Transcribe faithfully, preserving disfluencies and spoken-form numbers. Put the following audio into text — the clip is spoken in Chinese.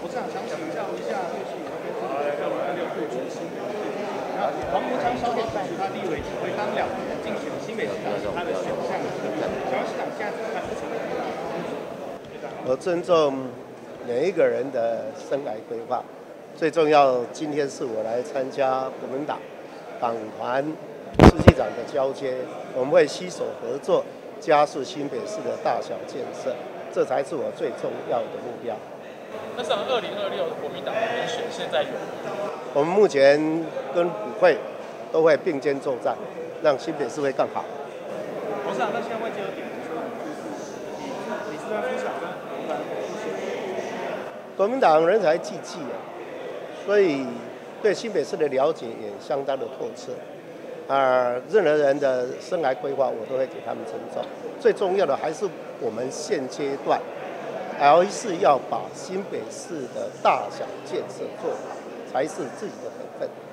我想想请教一下，就是有跟这个二零二六对决新北市，那黄国昌萧铁主他立委只会当两年竞选新北市长是他的选项，小市长现在怎么看这情况？ 我尊重每一个人的生涯规划，最重要，今天是我来参加国民党党团书记长的交接，我们会携手合作，加速新北市的大小建设，这才是我最重要的目标。 那像二零二六国民党的人选现在有？ 我们目前跟府会都会并肩作战，让新北市会更好。 董事长，那现在外界有点说，就是李世端副市长跟国民党副市长， 国民党人才济济啊，所以对新北市的了解也相当的透彻。啊，任何人的生涯规划，我都会给他们尊重。最重要的还是我们现阶段，还是要把新北市的大小建设做好，才是自己的本分。